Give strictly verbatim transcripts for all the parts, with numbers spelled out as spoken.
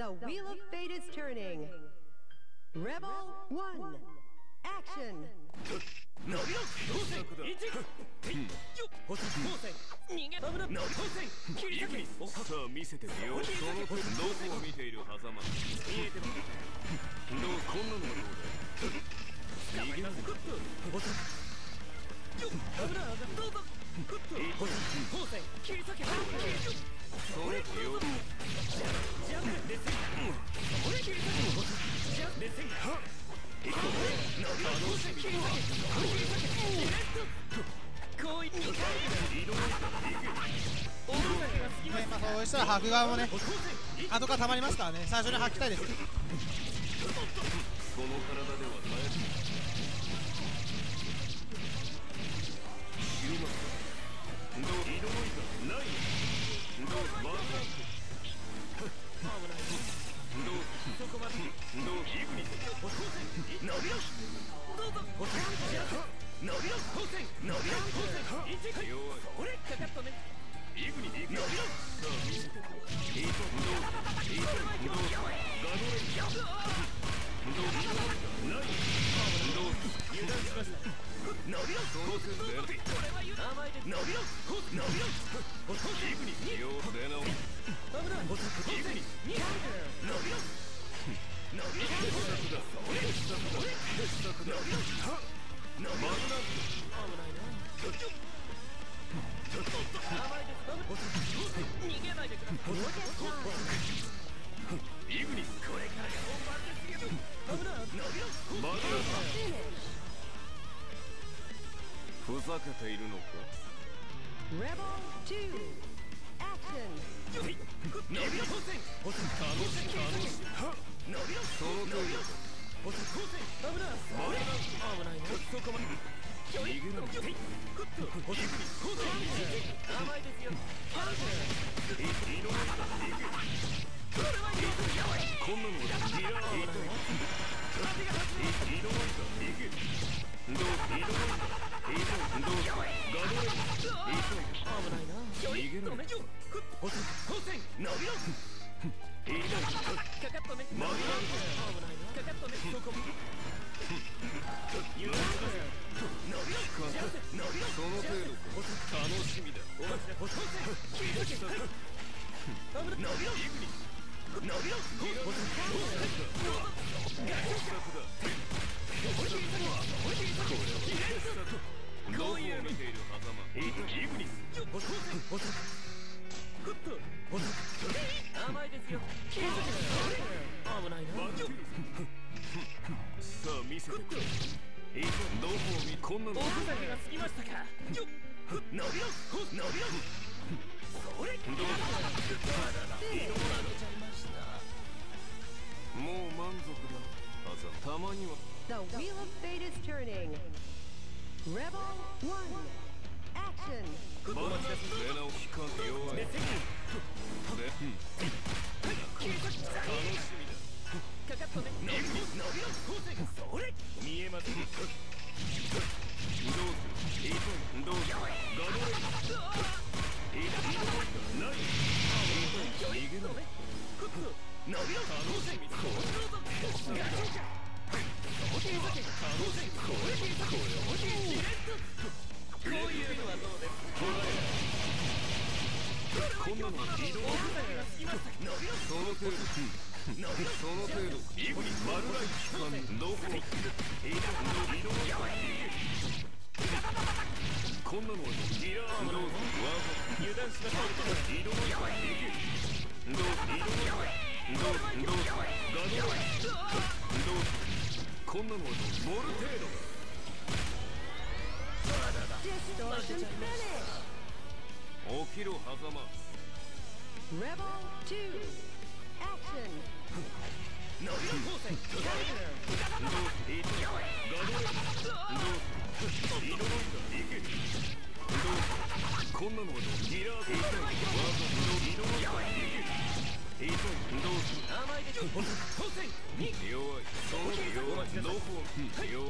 The wheel of fate is turning. Rebel one. Action. 伸びろ当選いち星当選逃げ危な当選切り裂けさあ見せてみようそのどこを見ている狭間見えてますどうこんなのはどうだ逃げなさいボス危などうぞ当選切り裂けそれよジャンプです俺切り裂けボスジャンプですそうしたら吐く側もね後からたまりますからね最初に吐きたいです。この体では耐えない知りますどう挑いたないどうワンランク危ないどうそこまでどうギグに伸びろどうぞ伸びろ当選伸びろ当選いち弱いそれかかったねギグに伸びろさあ見せてくれいいとどういいとどうガドレンどうないどう油断しました伸びろ当選出ないこれは油断甘いです伸びろ伸びろギグによう出直危ないギグに伸びろ伸びろ傑作だ俺傑作だ傑作だ伸びろマグナット危ないなちょっとちょっと甘いです逃げないでくださいイグニスこれからが本番ですけど危ない伸びろマグナットふざけているのか Rebel two. Action. 伸びろ当選当選楽しい楽しい伸びろその通りだ当選危ない危ないねそこまで逃げるのフッと当選甘いですよキャンセル移動これはいいこんなのはギラー危ない移動いけどう移動移動どうガドレ危ないな逃げるの当選伸びろいいだかかったねマグナン危ないなかかったねそこ油断伸びろ伸びろその程度か楽しみだお待ちだ当選切り裂け危ない伸びろ伸びろ当選傑作だ切り裂けこういう見ている狭間イグニス当選当選フット甘いですよ切り裂け危ないなさあ見せてくれいいぞどこを見こんなのおふざけが過ぎましたかよっ伸びろ伸びろそれどうだ移動が出ちゃいましたもう満足だあざたまには The wheel of fate is turning. Rebel one. Action. お待ちです。レナを引かん弱い。で、楽しみだ。かかったね。伸びろ、当選。それ見えます。どうする？いいと、どうする？ガドレ。いいと、ない。逃げる。伸びろ、当選。どうぞ。こういうのはどうですこんなの移動その程度その程度イブに丸ライ期間どこ移動こんなのギラーどうぞ油断しなさい移動どう移動どうどうガドどうこんなのはモルテード Distortion finish. 起きろ狭間 Rebel two. Action. 伸びろ当選どういいとガドレどう移動だいけどうこんなのはギラーでいいとわざと移動だいけいいとどうする甘いでしょ当選弱いその弱いどこを弱い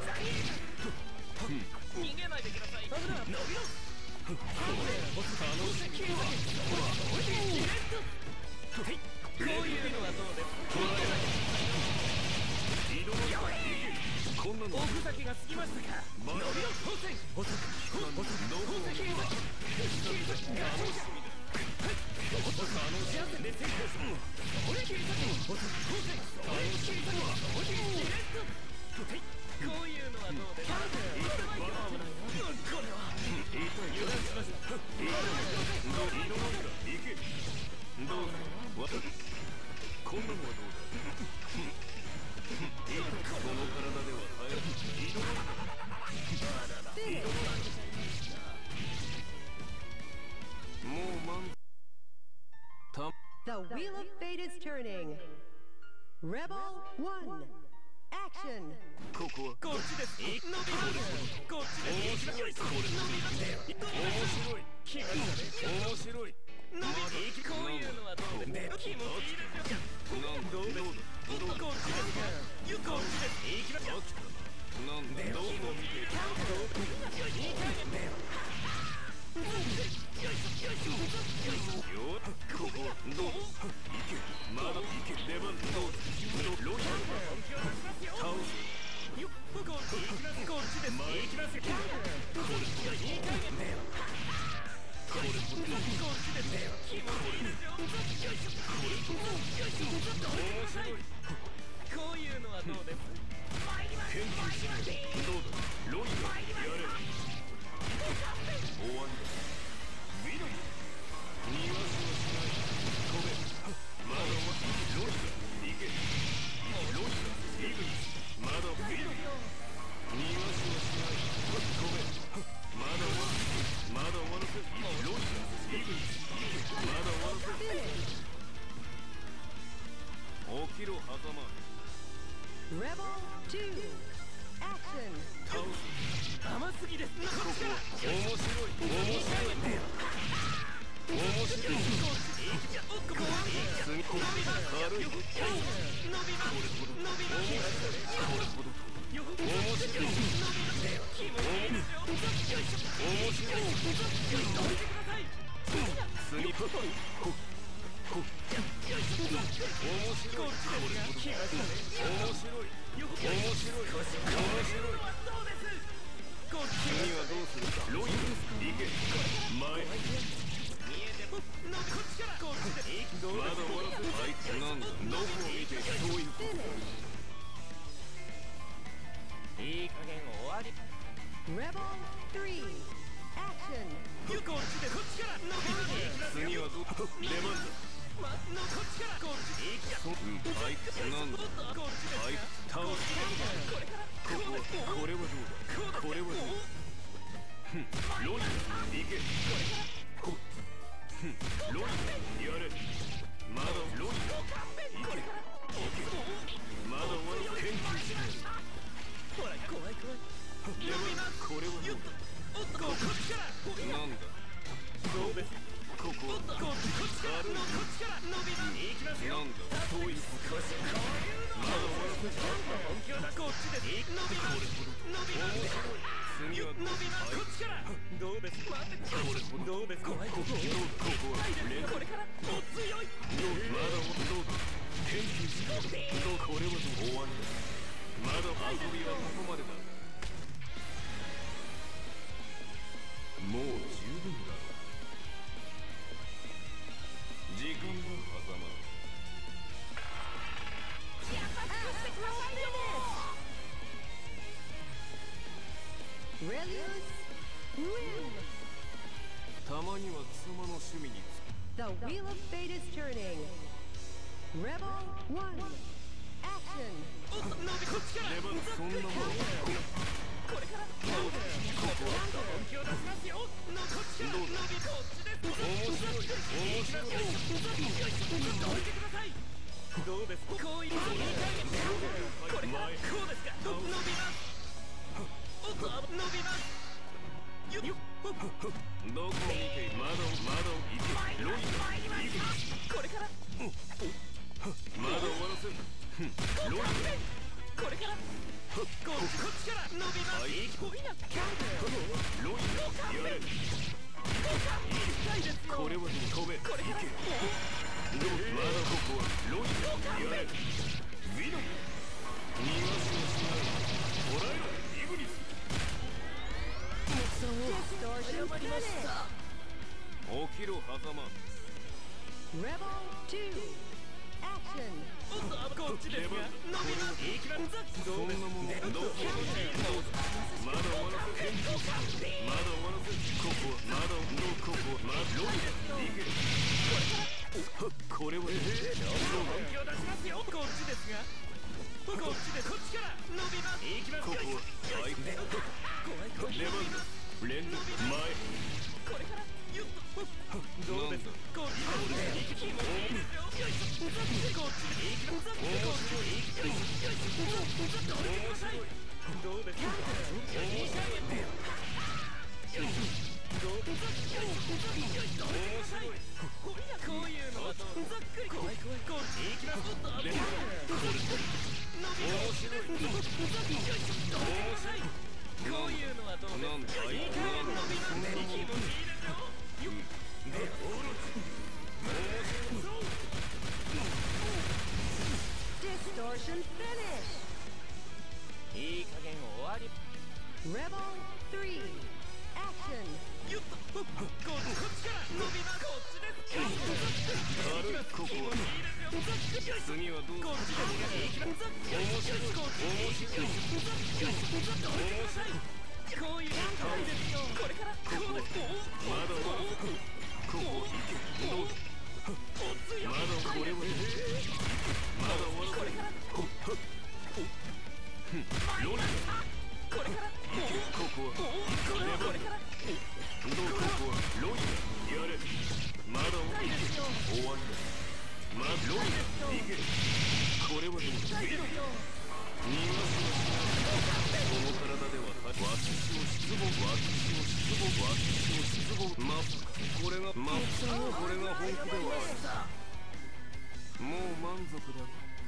逃げないでください伸びろこういうのはどうすぎましたか。伸びを当選補足補足当選警察警察が楽しみだ。補足あの幸せで成功する。俺警察補足当選俺警察は俺警察こういうのはどうですか。いいとこれは油断しました。いいとこいいのかいけどうだこんなのはどうだ。いいとこの体では耐えられない。いいのかいいのかもう満た The wheel of fate is turning. Rebel one. Action. ここはこっちです。伸びます。こっちです。面白い。これ伸びますよ。面白い。気がする。面白い。伸びこういうのはどうです。気持ちいいですよ。なんどうだ。こっちですか。こっちです。行きましょう。なんでどうも見てる。いい加減だよ。よっここはどう行けまだ行け出番どうロイヤル倒すよっこっち行きますこっちです前行きますよこれいい加減だよこれこっちですよ気持ちいいですよこれ面白いこういうのはどうです研究しないどうだロイヤルやれ終わりだ見ろよ逃がしはしない飛べまだまだロイが行けロイがイグニスまだ見ろよ逃がしはしない飛べまだまだまだ終わらせロイがイグニスまだ終わらせ起きろ狭間 Rebel two. Action. 倒す甘すぎですここ面白い面白い面白いここ次ここ軽い伸びます伸びますこれほど面白い面白い面白い次ここここ面白い面白い面白い面白いこっちにはどうするかロイ行け前見えてもこっちからこっちでまだ終わらせあいつなんだどこを見てそういうこといい加減終わり Rebel three. Action. よこっちでこっちから次はど出番だまのこっちからこっち行きやそうんあいつなんだこっちあいつ倒すこれからここはこれはどうだこれはどうだふんロイ行けこふんロイやれまだロイ行けまだ終わらせ研究しないほら怖い怖いではこれはどうだおっとこっちからなんだどうですここはこっちこっちからこっちから伸びます行きますよなんだ遠い少しこういうのまだ終わらせ本気を出こっちで伸びます伸びます次は伸びますこっちからどうです待ってこれどうです怖いここはこれからお強いまだどうだ研究しろこれは終わりだまだ遊びはここまでだもう十分だ時間が狭間る Relius win. たまには貴様の趣味につく The wheel of fate is turning. Rebel one. Action. おっとなんでこっちから出番そんなもんこれからここは本気を出しますよのこっちから伸びこっちです面白い面白いどいてくださいどうですこういうのいい加減これからこうですか伸びますおっと伸びますよっよっどこ見てまだまだいけロイがいいこれからまだ終わらせんロイこれからこっちから伸びますいいこいなロイやれこれは飛べこれからまだここはロイやれ見ろ逃がしをしない捕らえろイグニス起きろ狭間 Rebel two. Action. こっちですが伸びます。行きます。そんなものどうぞまだ終わらせまだ終わらせここはまだここはまだロビー行けこれは本気を出しますよ。こっちですがこっちでこっちから伸びます。行きます。ここははい怖いレバン連続前これからゆっとどうですこっちです気持ちいいですよ。よいしょこっちで行きます。こっちで行きますよいしょどうですかどうですかいい加減でよいしょどうですかよいしょよいしょどうですかこういうのはどうざっくり怖い怖いこっち行きますどうですか伸びますよいしょどうですかこういうのはどうですかいい加減伸びますね気持ちいいですよよっでオロチそう Distortion finish. いい加減終わり Rebel three. Action. よっとこっちから伸びますこっちですあるここは次はどうこっちです面白いこっち面白いこういう感じですよこれからこうですまだまだここ行けどうぞまだこれはまだ終わらこれからロリこれからここはこれからどうここはロイやれまだ終わりだまだロイ行けこれはどうだ逃がすのこの体では私を失望私を失望私を失望まさかこれがまさかこれが本気ではあるもう満足だ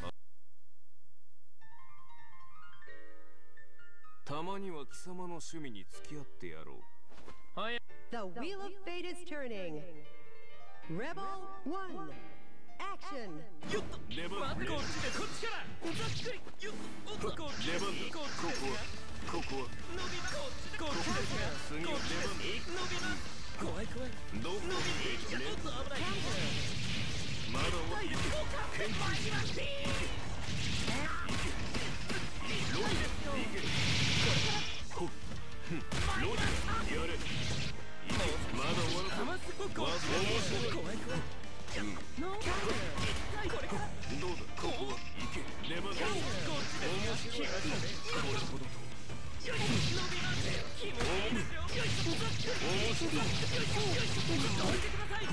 たまには貴様の趣味に付き合ってやろうはい The wheel of fate is turning. Rebel one. Action. よっとレバンこっちでこっちからざっくりよっとこっちレバンだここはここは伸びますこっちですが次はレバン伸びます怖い怖いどこに行けちょっと危ないまだ終わり拳銃行け行けロイです行けこれからロイやれまだ終わらせま面白い怖い怖いうんこれからどうだここは行けレバンだこっちですこれほどとよいしょ伸びます気持ちいいですよよいしょ面白いよいしょよいしょどいてください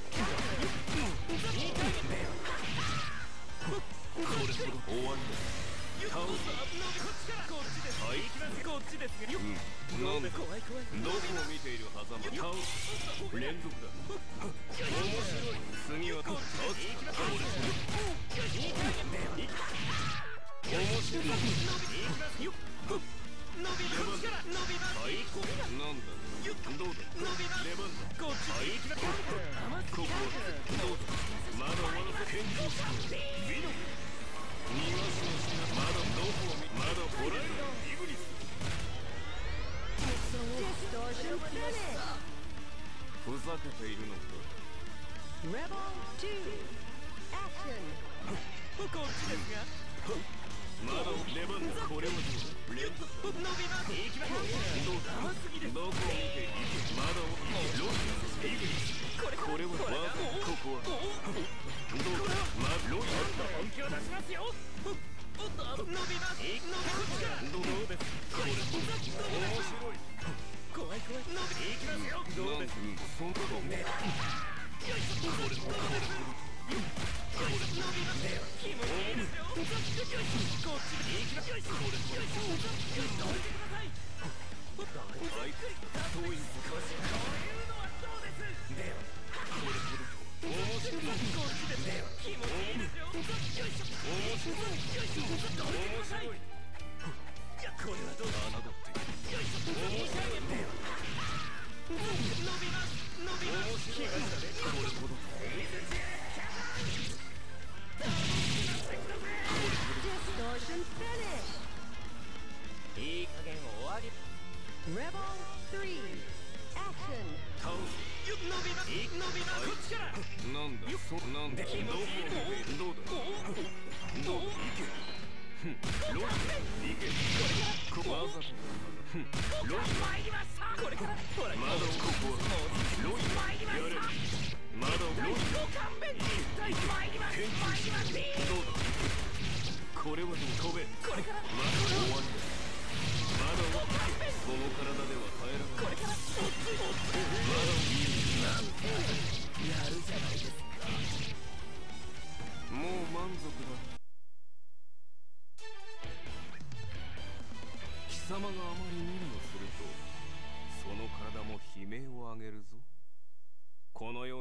いい加減だよこれほど終わりだ倒すこっちからこっちですはい行きますこっちですようんなんで怖い怖いどこを見ているはざま倒す連続だ面白い次はこっち行きますこれいい加減だよ面白い伸び行きますよ伸びこっちから伸びますはいなんだどうだ伸びますレバンだこっちはい行きますここどうだまだ終わらせ拳銃ビノ逃がすのしなまだどこを見まだホライイグニス Distortion finish. ふざけているのか Rebel two. Action. こっちですがまだレバンだこれはどうだ連続伸びます行きますどうだ甘すぎるどこを見ていけまだロイイグニスこれこれはわここはどうだまロイ本気を出しますよおっと伸びます伸びこっちからどうですこれ面白い怖い怖い伸びていきますよどうですそんなことねよいしょこれどうですこれ伸びますよ気持ちいいですよよいしょこっちでいきますよいしょこれよいしょどいてくださいはい遠い少しこういうのはどうですではこれほど面白いこっちです気持ちいいですよよいしょ面白いよいしょどいてくださいいやこれはどうだ侮ってよいしょいい加減で伸びます伸びます気がしたねこれほど Distortion finish. いい加減終わり Rebel three. Action. 倒す伸びま伸びまこっちからなんだそなんだどこどうだどういけふんロイいけこわざとふんロイ参りましたこれからほらまだここはロイやれまだロイ勘弁に参ります参りますどうだこれは飛べこれからまだ終わりだまだ終わりその体では耐えられないこれからおっつおっつまだいいなんてやるじゃないですかもう満足だ貴様があまり無理をするとその体も悲鳴を上げるぞこの世